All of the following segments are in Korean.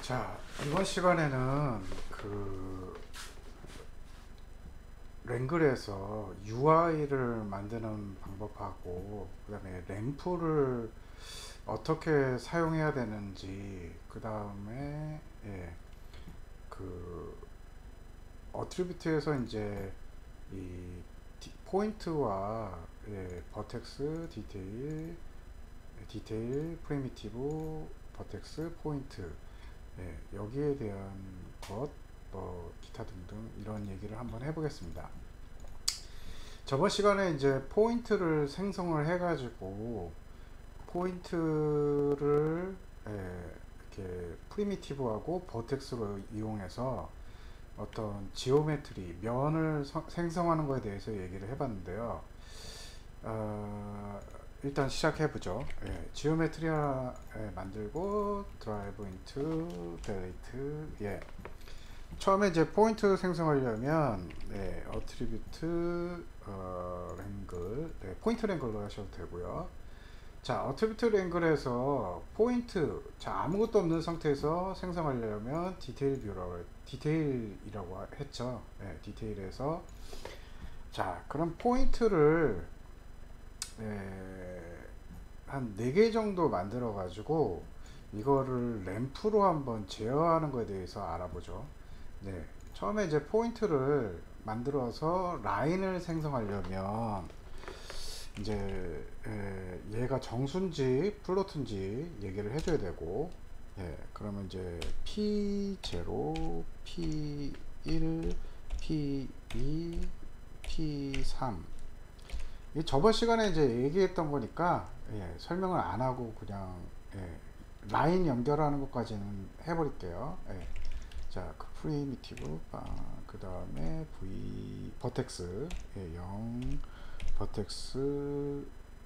자, 이번 시간에는 그 랭글에서 UI를 만드는 방법하고 그다음에 램프를 어떻게 사용해야 되는지 그다음에 그 어트리뷰트에서 이제 이 포인트와 버텍스 디테일 프리미티브 버텍스 포인트 여기에 대한 것, 뭐 기타 등등 이런 얘기를 한번 해보겠습니다. 저번 시간에 이제 포인트를 생성을 해가지고 포인트를 이렇게 프리미티브하고 버텍스로 이용해서 어떤 지오메트리 면을 생성하는 것에 대해서 얘기를 해봤는데요. 일단 시작해보죠. 지오메트리 만들고 드라이브 인투 델리트. 처음에 이제 포인트 생성하려면 어트리뷰트 랭글 포인트 랭글로 하셔도 되고요. 자, 어트리뷰트 랭글에서 포인트, 자, 아무것도 없는 상태에서 생성하려면 디테일이라고 했죠. 디테일에서, 자, 그럼 포인트를 한 4개 정도 만들어 가지고 이거를 램프로 한번 제어하는 것에 대해서 알아보죠. 처음에 이제 포인트를 만들어서 라인을 생성하려면 이제 얘가 정수인지 플로트인지 얘기를 해줘야 되고, 그러면 이제 P0, P1, P2, P3. 이 저번 시간에 이제 얘기했던 거니까 설명을 안 하고 그냥 라인 연결하는 것까지는 해버릴게요. 자, 그 프리미티브 그 다음에 V 버텍스 0 버텍스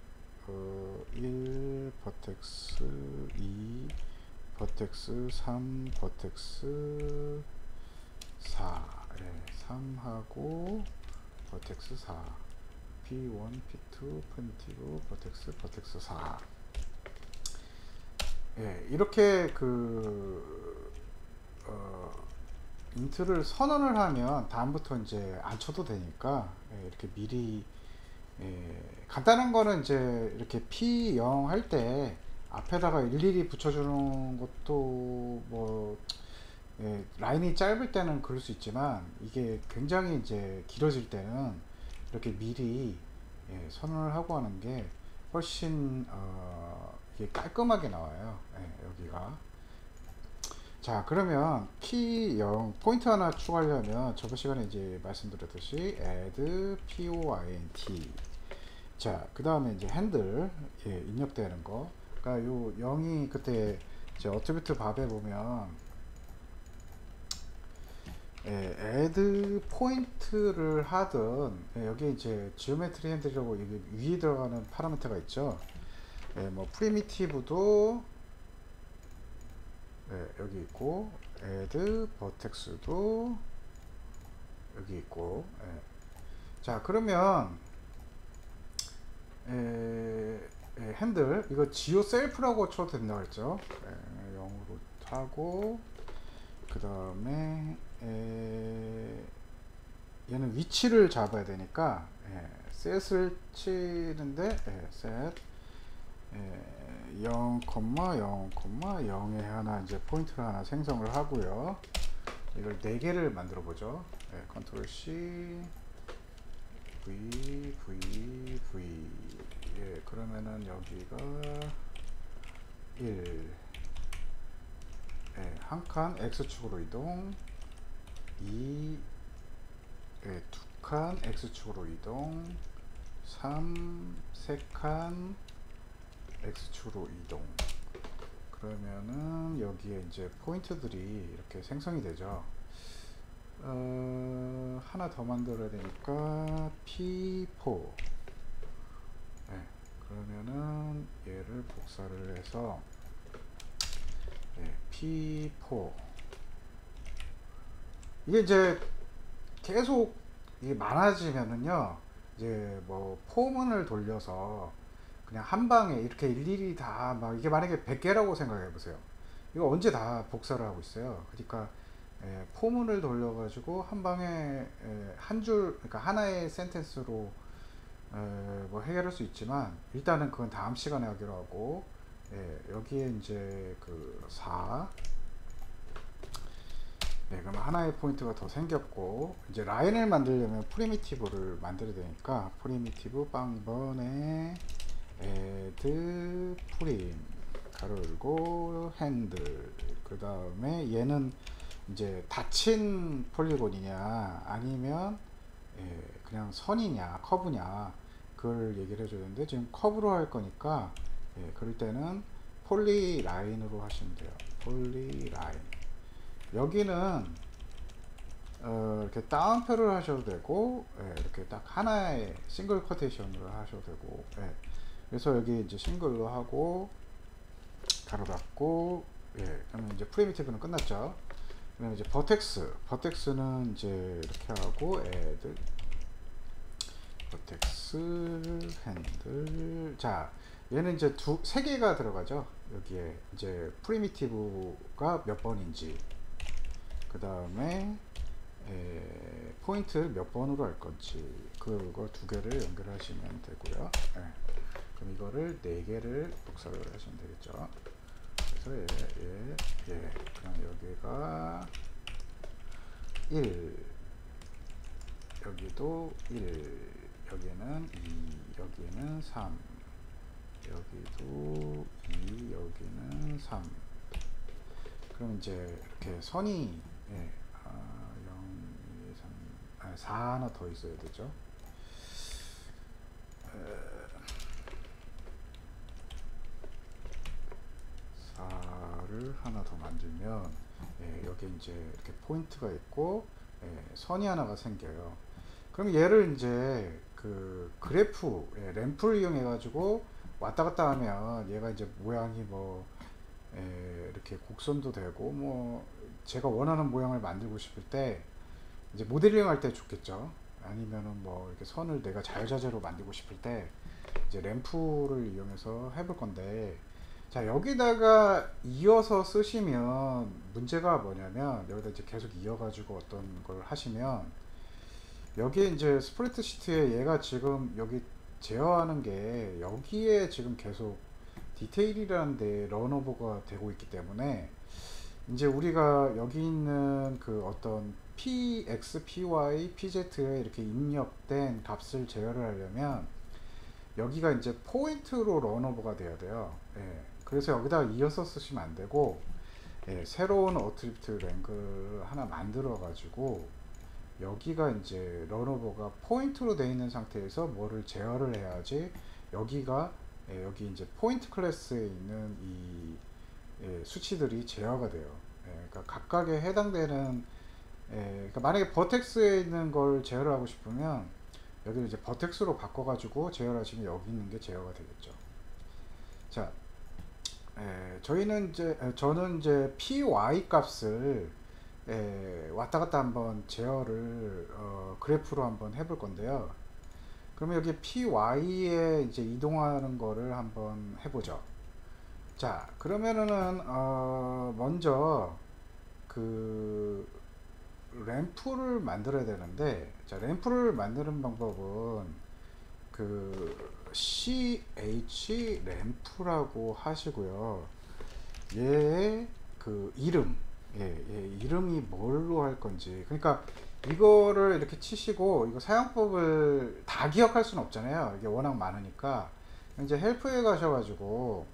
1 버텍스 2 버텍스 3 버텍스 4 3하고 버텍스 4 P1 P2 프리미티브 버텍스 4 이렇게 인트를 선언을 하면 다음부터 이제 안 쳐도 되니까 이렇게 미리 간단한 거는 이제 이렇게 P0 할 때 앞에다가 일일이 붙여주는 것도 뭐 라인이 짧을 때는 그럴 수 있지만 이게 굉장히 이제 길어질 때는 이렇게 미리 선언을 하고 하는 게 훨씬 이게 깔끔하게 나와요. 여기가. 자, 그러면 P0 포인트 하나 추가하려면 저번 시간에 이제 말씀드렸듯이 add point. 자, 그 다음에 이제 핸들 입력되는 거. 그러니까 요 0이 그때 이제 어트리뷰트 밥에 보면 add 포인트를 하든 여기 이제 지오메트리 핸들이라고 여기 위에 들어가는 파라미터가 있죠. 뭐 프리미티브도 여기 있고 add 버텍스도 여기 있고. 자, 그러면 핸들 이거 지오 셀프라고 쳐도 된다고 했죠. 0으로 하고 그 다음에 얘는 위치를 잡아야 되니까 set을 치는데 set 0, 0, 0에 하나 이제 포인트를 하나 생성을 하고요. 이걸 4개를 만들어 보죠. 컨트롤 C V 그러면은 여기가 1 한 칸 X축으로 이동 2 2칸 X축으로 이동 3 3칸 X축으로 이동. 그러면은 여기에 이제 포인트들이 이렇게 생성이 되죠. 하나 더 만들어야 되니까 P4. 그러면은 얘를 복사를 해서 P4. 이게 이제 계속 이게 많아지면은요, 이제 뭐 포문을 돌려서 그냥 한 방에 이렇게 일일이 다 막 이게 만약에 100개라고 생각해 보세요. 이거 언제 다 복사를 하고 있어요. 그러니까 포문을 돌려가지고 한 방에 한 줄, 그러니까 하나의 센텐스로 뭐 해결할 수 있지만 일단은 그건 다음 시간에 하기로 하고, 여기에 이제 그 4, 그럼 하나의 포인트가 더 생겼고, 이제 라인을 만들려면 프리미티브를 만들어야 되니까 프리미티브 빵번에 add 프림 가로 열고 핸들, 그 다음에 얘는 이제 닫힌 폴리곤이냐 아니면 그냥 선이냐 커브냐 그걸 얘기를 해줘야 되는데, 지금 커브로 할 거니까 그럴 때는 폴리라인으로 하시면 돼요. 폴리라인. 여기는 이렇게 따옴표를 하셔도 되고, 이렇게 딱 하나의 싱글 쿼테이션으로 하셔도 되고, 그래서 여기 이제 싱글로 하고 가로 닫고, 그러면 이제 프리미티브는 끝났죠. 그다음에 이제 버텍스는 이제 이렇게 하고 애들 버텍스 핸들. 자, 얘는 이제 세 개가 들어가죠. 여기에 이제 프리미티브가 몇 번인지, 그 다음에 포인트 몇 번으로 할 건지, 그거 두 개를 연결하시면 되고요. 그럼 이거를 네 개를 복사를 하시면 되겠죠. 그래서 그럼 여기가 1, 여기도 1, 여기는 2, 여기는 3, 여기도 2, 여기는 3. 그럼 이제 이렇게 선이 0, 2, 3, 4 하나 더 있어야 되죠. 4를 하나 더 만들면 여기 이제 이렇게 포인트가 있고 선이 하나가 생겨요. 그럼 얘를 이제 그 그래프 램프를 이용해 가지고 왔다 갔다 하면 얘가 이제 모양이 뭐 이렇게 곡선도 되고, 뭐 제가 원하는 모양을 만들고 싶을 때 이제 모델링 할 때 좋겠죠. 아니면은 뭐 이렇게 선을 내가 자유자재로 만들고 싶을 때 이제 램프를 이용해서 해볼 건데, 자, 여기다가 이어서 쓰시면 문제가 뭐냐면, 여기다 이제 계속 이어가지고 어떤 걸 하시면, 여기에 이제 스프레드시트에 얘가 지금 여기 제어하는 게 여기에 지금 계속 디테일이라는 데 런오버가 되고 있기 때문에, 이제 우리가 여기 있는 그 어떤 px, py, pz에 이렇게 입력된 값을 제어를 하려면 여기가 이제 포인트로 런오버가 돼야 돼요. 그래서 여기다가 이어서 쓰시면 안 되고, 새로운 어트리뷰트 랭글 하나 만들어 가지고 여기가 이제 런오버가 포인트로 되어 있는 상태에서 뭐를 제어를 해야지 여기가 여기 이제 포인트 클래스에 있는 이 수치들이 제어가 돼요. 그러니까 각각에 해당되는 그러니까 만약에 버텍스에 있는 걸 제어를 하고 싶으면 여기를 이제 버텍스로 바꿔가지고 제어를 하시면 여기 있는 게 제어가 되겠죠. 자, 저는 이제 py 값을 왔다 갔다 한번 제어를 그래프로 한번 해볼 건데요. 그러면 여기 py에 이제 이동하는 거를 한번 해보죠. 자, 그러면은 먼저 그 램프를 만들어야 되는데, 자, 램프를 만드는 방법은 그 ch 램프라고 하시고요. 얘의 그 이름, 이름이 뭘로 할 건지, 그러니까 이거를 이렇게 치시고, 이거 사용법을 다 기억할 수는 없잖아요. 이게 워낙 많으니까. 이제 헬프에 가셔가지고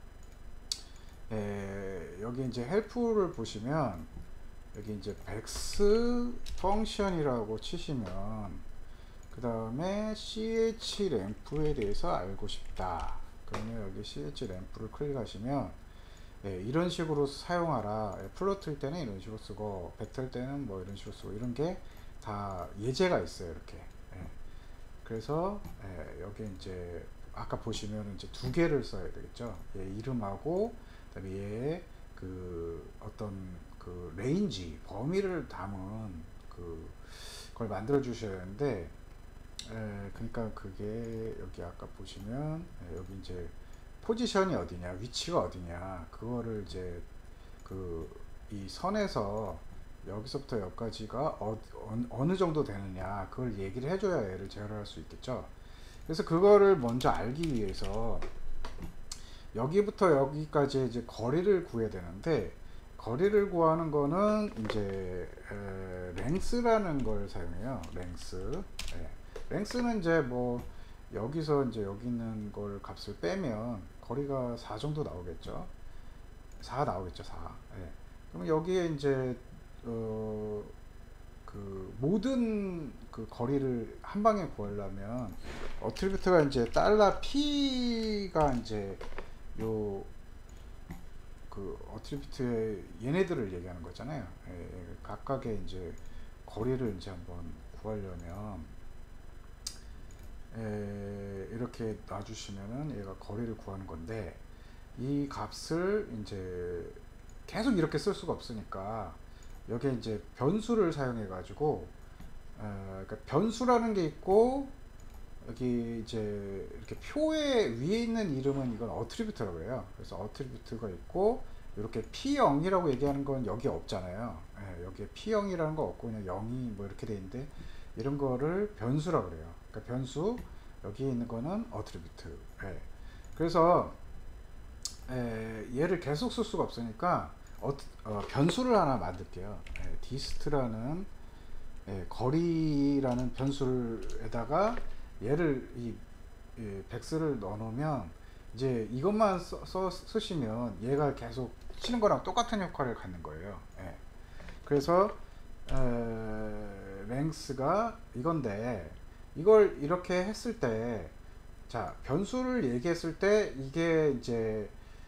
여기 이제 헬프를 보시면 여기 이제 백스 펑션이라고 치시면, 그 다음에 ch 램프에 대해서 알고 싶다. 그러면 여기 ch 램프를 클릭하시면 이런 식으로 사용하라. 플로트일 때는 이런 식으로 쓰고, 벡터일 때는 뭐 이런 식으로 쓰고, 이런 게 다 예제가 있어요. 이렇게. 그래서 여기 이제 아까 보시면 이제 두 개를 써야 되겠죠. 얘 이름하고 그다음에 얘의 그 어떤 그 레인지 범위를 담은 그걸 만들어 주셔야 하는데, 그러니까 그게 여기 아까 보시면 여기 이제 포지션이 어디냐, 위치가 어디냐, 그거를 이제 이 선에서 여기서부터 여기까지가 어느 정도 되느냐 그걸 얘기를 해줘야 얘를 제어할 수 있겠죠. 그래서 그거를 먼저 알기 위해서 여기부터 여기까지 이제 거리를 구해야 되는데, 거리를 구하는 거는 이제 랭스라는 걸 사용해요. 랭스. 랭스는 이제 뭐 여기서 이제 여기 있는 걸 값을 빼면 거리가 4 정도 나오겠죠. 4 나오겠죠. 4. 그럼 여기에 이제 그 모든 그 거리를 한 방에 구하려면 어트리뷰트가 이제 달러 P가 이제 요 그 어트리뷰트의 얘네들을 얘기하는 거잖아요. 각각의 이제 거리를 이제 한번 구하려면 이렇게 놔주시면은 얘가 거리를 구하는 건데, 이 값을 이제 계속 이렇게 쓸 수가 없으니까 여기에 이제 변수를 사용해 가지고 그러니까 변수라는 게 있고, 여기 이제 이렇게 표의 위에 있는 이름은 이건 어트리뷰트라고 해요. 그래서 어트리뷰트가 있고, 이렇게 P0이라고 얘기하는 건 여기 없잖아요. 여기에 P0이라는 거 없고 그냥 0이 뭐 이렇게 돼 있는데, 이런 거를 변수라고 그래요. 그러니까 변수, 여기 있는 거는 어트리뷰트. 그래서 얘를 계속 쓸 수가 없으니까 변수를 하나 만들게요. 디스트라는 거리라는 변수에다가 얘를 백스를 넣어놓으면 이제 이것만 쓰시면 얘가 계속 치는 거랑 똑같은 역할을 갖는 거예요. 그래서 랭스가 이건데, 이걸 이렇게 했을 때, 자, 변수를 얘기했을 때 이게 이제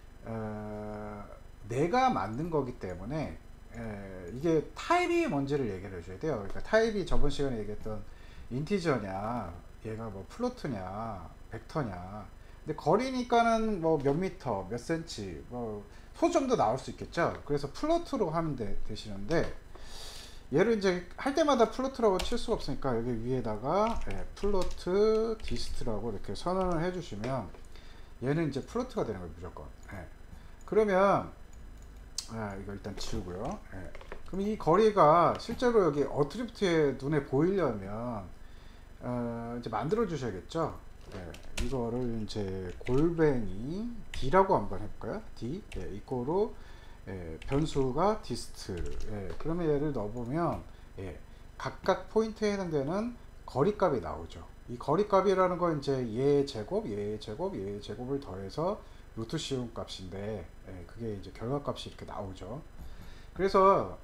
내가 만든 거기 때문에 이게 타입이 뭔지를 얘기를 해줘야 돼요. 그러니까 타입이 저번 시간에 얘기했던 인티저냐, 얘가 뭐 플로트냐, 벡터냐. 근데 거리니까는 뭐 몇 미터, 몇 센치, 뭐 소점도 나올 수 있겠죠. 그래서 플로트로 하면 되시는데, 얘를 이제 할 때마다 플로트라고 칠 수가 없으니까 여기 위에다가 플로트 디스트라고 이렇게 선언을 해주시면 얘는 이제 플로트가 되는 거예요, 무조건. 그러면 이거 일단 지우고요. 그럼 이 거리가 실제로 여기 어트리뷰트에 눈에 보이려면 이제 만들어 주셔야겠죠. 이거를 이제 골뱅이 D라고 한번 해볼까요? D 이거로 변수가 디스트. 그러면 얘를 넣어보면 각각 포인트에 해당되는 거리값이 나오죠. 이 거리값이라는 건 이제 얘 제곱, 얘 제곱, 얘 제곱을 더해서 루트 씌운 값인데, 그게 이제 결과값이 이렇게 나오죠. 그래서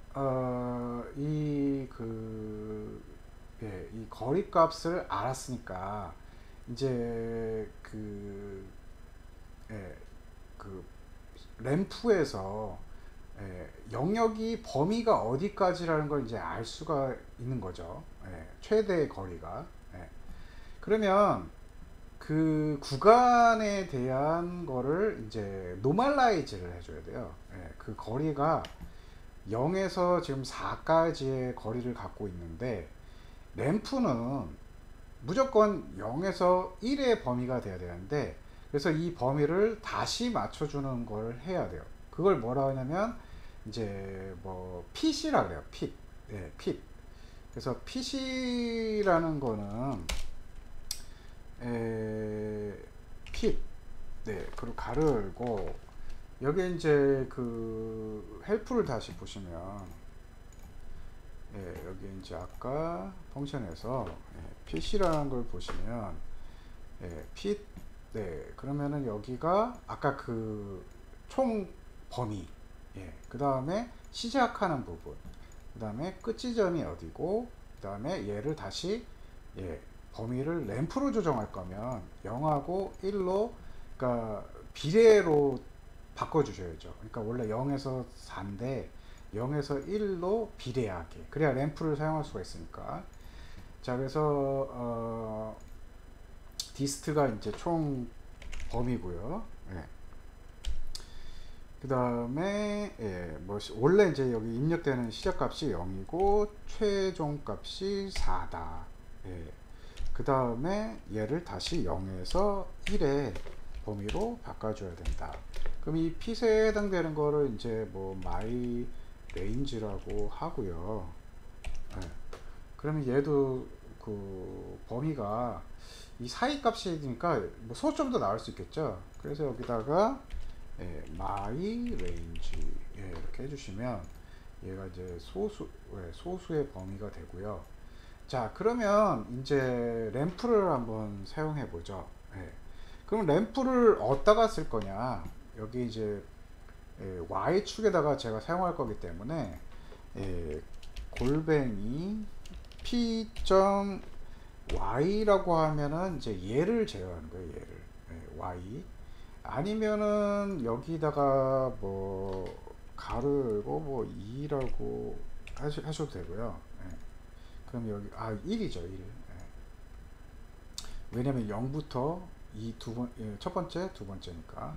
이 거리값을 알았으니까 이제 그 램프에서 영역이 범위가 어디까지라는 걸 이제 알 수가 있는 거죠. 최대의 거리가. 그러면 그 구간에 대한 거를 이제 노멀라이즈를 해줘야 돼요. 그 거리가 0에서 지금 4까지의 거리를 갖고 있는데, 램프는 무조건 0에서 1의 범위가 돼야 되는데, 그래서 이 범위를 다시 맞춰주는 걸 해야 돼요. 그걸 뭐라 하냐면 이제 뭐 핏이라 그래요. 핏. 핏. 그래서 핏이라는 거는 핏. 그리고 가로 열고, 여기 이제 그 헬프를 다시 보시면 여기 이제 아까 펑션에서 핏이라는 걸 보시면 핏. 그러면은 여기가 아까 그 총 범위, 그 다음에 시작하는 부분, 그 다음에 끝 지점이 어디고, 그 다음에 얘를 다시 범위를 램프로 조정할 거면 0하고 1로, 그러니까 비례로 바꿔 주셔야죠. 그러니까 원래 0에서 4인데 0에서 1로 비례하게, 그래야 램프를 사용할 수가 있으니까. 자, 그래서 디스트가 이제 총 범위고요. 그 다음에 뭐 원래 이제 여기 입력되는 시작값이 0이고 최종값이 4다. 그 다음에 얘를 다시 0에서 1에 범위로 바꿔줘야 된다. 그럼 이 핏에 해당되는 거를 이제 뭐 my range라고 하고요. 네. 그러면 얘도 그 범위가 이 사이 값이니까 뭐 소수점도 나올 수 있겠죠. 그래서 여기다가 my range 이렇게 해주시면 얘가 이제 소수의 범위가 되고요. 자, 그러면 이제 램프를 한번 사용해 보죠. 그럼 램프를 어디다가 쓸 거냐? 여기 이제 Y축에다가 제가 사용할 거기 때문에 골뱅이 P.Y라고 하면은 이제 얘를 제어하는 거예요. 얘를 Y 아니면은 여기다가 뭐 가르고 뭐 2라고 하셔도 되고요. 그럼 여기 1이죠. 1. 왜냐면 0부터 이 첫 번째, 두 번째니까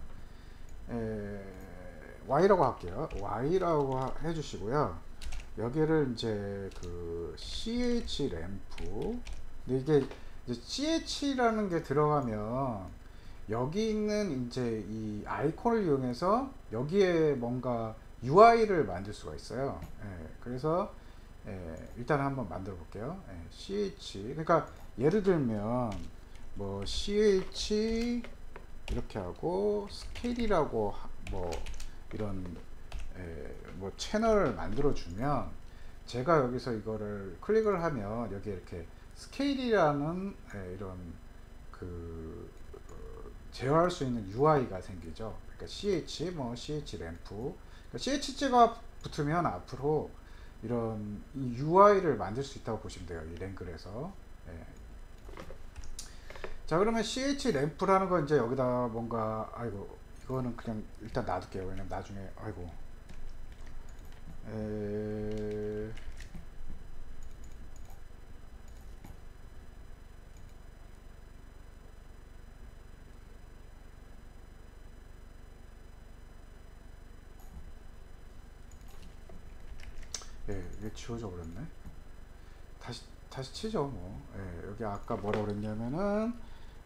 Y라고 할게요. Y라고 해주시고요. 여기를 이제 그 CH 램프. 근데 이게 이제 CH라는 게 들어가면 여기 있는 이제 이 아이콘을 이용해서 여기에 뭔가 UI를 만들 수가 있어요. 그래서 일단 한번 만들어 볼게요. CH. 그러니까 예를 들면 뭐 CH 이렇게 하고 스케일이라고 뭐 이런 뭐 채널을 만들어 주면 제가 여기서 이거를 클릭을 하면 여기 이렇게 스케일이라는 이런 그 제어할 수 있는 UI가 생기죠. 그러니까 CH 뭐 CH 램프. 그러니까 CH가 붙으면 앞으로 이런 이 UI를 만들 수 있다고 보시면 돼요. 이 랭글에서. 자, 그러면 CH 램프라는 건 이제 여기다 뭔가 이거는 그냥 일단 놔둘게요. 왜냐면 나중에 이게 지워져 버렸네. 다시 치죠. 뭐 여기 아까 뭐라 그랬냐면은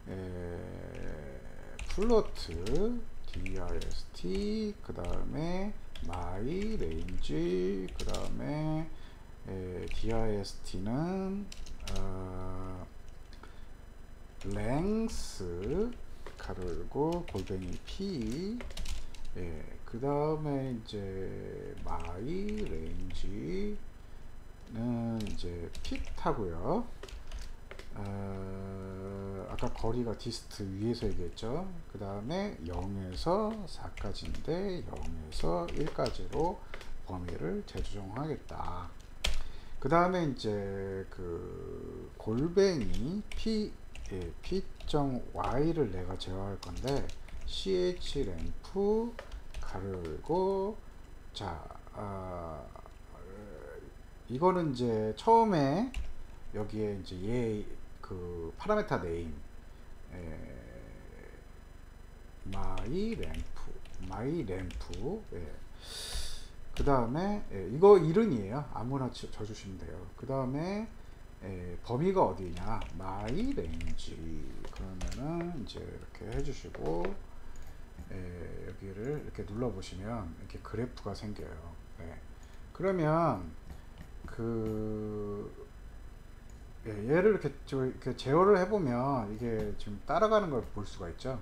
플로트 dist 그 다음에 my range 그 다음에 dist는 length 가로 열고 골뱅이 p 그 다음에 이제 my range는 이제 핏하고요. 아까 거리가 디스트 위에서 얘기했죠. 그 다음에 0에서 4까지인데 0에서 1까지로 범위를 재조정하겠다. 그 다음에 이제 그 골뱅이 p.y를 내가 제어할 건데 ch램프 가로 열고 자 이거는 이제 처음에 여기에 이제 그 파라메타 네임 my 램프 그 다음에 이거 이름이에요. 아무나 쳐주시면 돼요. 그 다음에 범위가 어디냐 my range 그러면은 이제 이렇게 해주시고 여기를 이렇게 눌러 보시면 이렇게 그래프가 생겨요. 그러면 얘를 이렇게 제어를 해보면 이게 지금 따라가는 걸 볼 수가 있죠.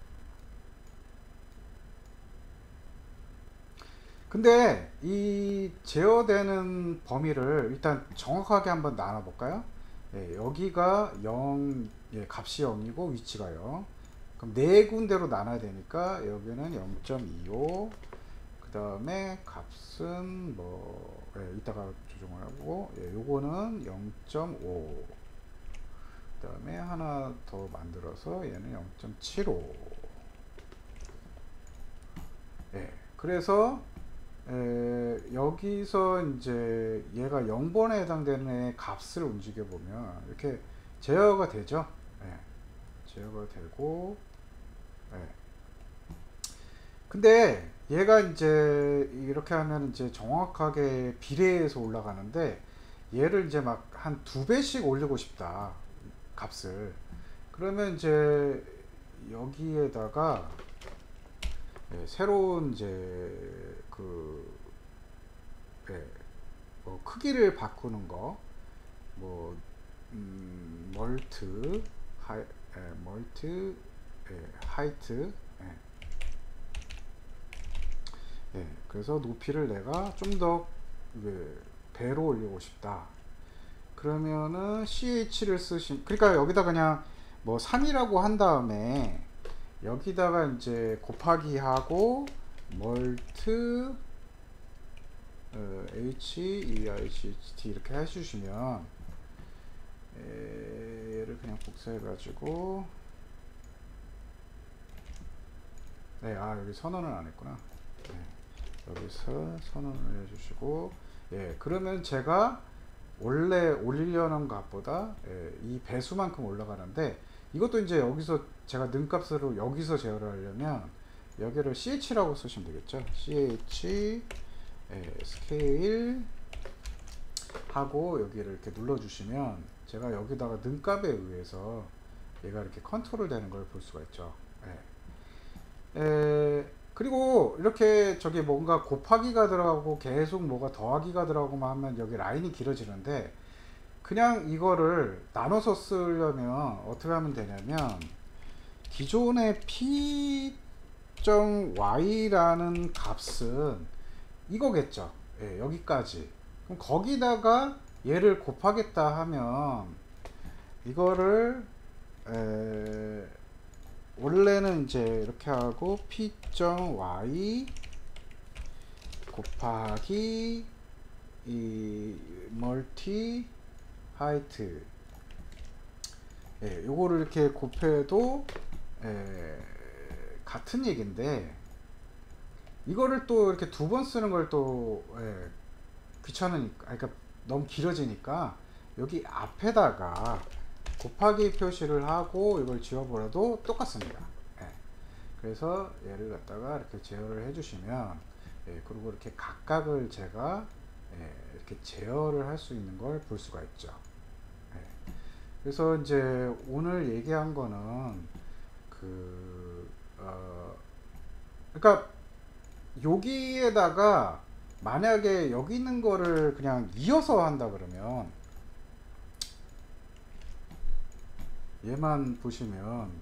근데 이 제어되는 범위를 일단 정확하게 한번 나눠 볼까요? 여기가 0 값이 0이고 위치가 0. 그럼 네 군데로 나눠야 되니까 여기는 0.25 그 다음에 값은 뭐 이따가 조정을 하고 요거는 0.5 그 다음에 하나 더 만들어서 얘는 0.75 그래서 여기서 이제 얘가 0번에 해당되는 값을 움직여 보면 이렇게 제어가 되죠. 제어가 되고 근데 얘가 이제 이렇게 하면 이제 정확하게 비례해서 올라가는데 얘를 이제 막 한 2배씩 올리고 싶다 값을. 그러면 이제 여기에다가 새로운 이제 예, 크기를 바꾸는 거, 뭐 멀트 멀트 하이트, 그래서 높이를 내가 좀 더 배로 올리고 싶다. 그러면은 ch를 그러니까 여기다 그냥 뭐 3이라고 한 다음에 여기다가 이제 곱하기 하고 멀트 HEIGHT 이렇게 해주시면 얘를 그냥 복사해 가지고 여기 선언을 안 했구나. 여기서 선언을 해주시고, 그러면 제가 원래 올리려는 값보다 이 배수만큼 올라가는데, 이것도 이제 여기서 제가 능값으로 여기서 제어를 하려면 여기를 ch라고 쓰시면 되겠죠. ch 스케일 하고 여기를 이렇게 눌러주시면 제가 여기다가 능값에 의해서 얘가 이렇게 컨트롤 되는 걸 볼 수가 있죠. 그리고 이렇게 저기 뭔가 곱하기가 들어가고 계속 뭐가 더하기가 들어가고만 하면 여기 라인이 길어지는데, 그냥 이거를 나눠서 쓰려면 어떻게 하면 되냐면 기존의 p.y라는 값은 이거겠죠. 여기까지. 그럼 거기다가 얘를 곱하겠다 하면 이거를 원래는 이제 이렇게 하고 p.y 곱하기 이 멀티 하이트, 요거를 이렇게 곱해도 같은 얘기인데, 이거를 또 이렇게 두 번 쓰는 걸 또 귀찮으니까, 그러니까 너무 길어지니까 여기 앞에다가 곱하기 표시를 하고 이걸 지워버려도 똑같습니다. 그래서 얘를 갖다가 이렇게 제어를 해주시면, 그리고 이렇게 각각을 제가 이렇게 제어를 할 수 있는 걸 볼 수가 있죠. 그래서 이제 오늘 얘기한 거는 그러니까 여기에다가 만약에 여기 있는 거를 그냥 이어서 한다 그러면, 얘만 보시면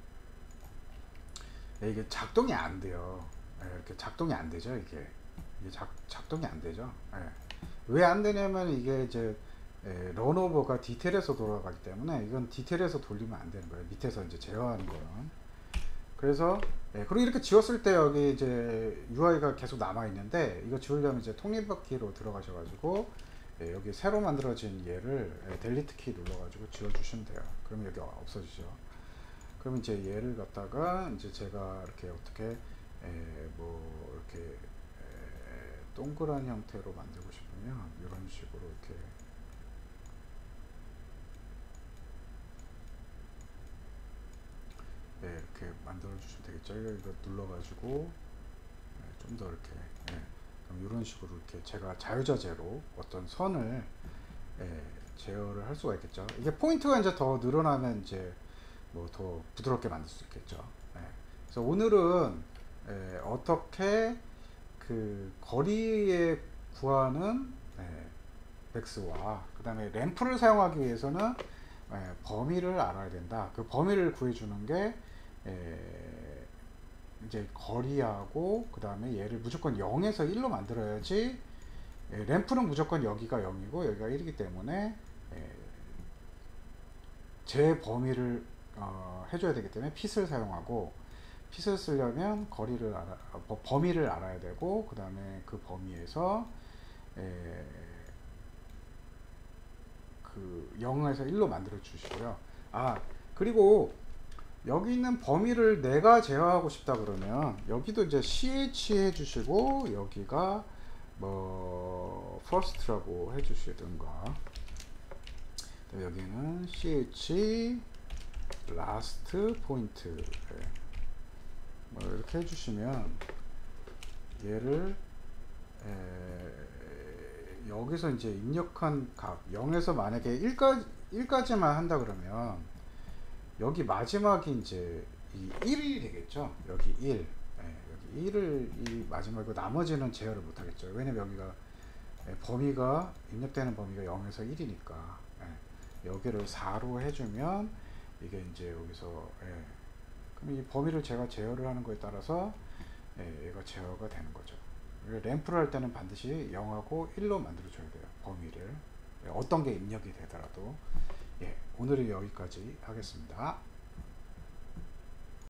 이게 작동이 안 돼요. 이렇게 작동이 안 되죠. 이게 작동이 안 되죠. 왜 안 되냐면 이게 이제 런오버가 디테일에서 돌아가기 때문에 이건 디테일에서 돌리면 안 되는 거예요. 밑에서 이제 제어하는 거는. 그래서 그리고 이렇게 지웠을 때 여기 이제 UI가 계속 남아 있는데, 이거 지우려면 이제 톱니바퀴로 들어가셔가지고 여기 새로 만들어진 얘를 델리트 키 눌러가지고 지워주시면 돼요. 그러면 여기 없어지죠. 그럼 이제 얘를 갖다가 이제 제가 이렇게 어떻게 뭐 이렇게 동그란 형태로 만들고 싶으면 이런 식으로 이렇게 만들어 주시면 되겠죠. 이거 눌러가지고 좀 더 이렇게 그럼 이런 식으로 이렇게 제가 자유자재로 어떤 선을 제어를 할 수가 있겠죠. 이게 포인트가 이제 더 늘어나면 이제 뭐 더 부드럽게 만들 수 있겠죠. 그래서 오늘은 어떻게 그 거리에 구하는 맥스와 그 다음에 램프를 사용하기 위해서는 범위를 알아야 된다. 그 범위를 구해주는 게 이제 거리하고 그 다음에 얘를 무조건 0에서 1로 만들어야지, 램프는 무조건 여기가 0이고 여기가 1이기 때문에 제 범위를 해줘야 되기 때문에 핏을 사용하고, 핏을 쓰려면 범위를 알아야 되고, 그 다음에 그 범위에서 그 0에서 1로 만들어 주시고요. 그리고 여기 있는 범위를 내가 제어하고 싶다 그러면 여기도 이제 ch 해주시고 여기가 뭐 first라고 해주시든가, 여기는 ch last point 뭐 이렇게 해주시면 얘를 여기서 이제 입력한 값 0에서 만약에 1까지만 한다 그러면 여기 마지막이 이제 이 1이 되겠죠. 여기 1. 여기 1을 이 마지막이고 나머지는 제어를 못 하겠죠. 왜냐면 여기가 범위가 입력되는 범위가 0에서 1이니까 여기를 4로 해주면 이게 이제 여기서 그럼 이 범위를 제가 제어를 하는 거에 따라서 얘가 제어가 되는 거죠. 램프를 할 때는 반드시 0하고 1로 만들어 줘야 돼요. 범위를 어떤 게 입력이 되더라도. 오늘은 여기까지 하겠습니다.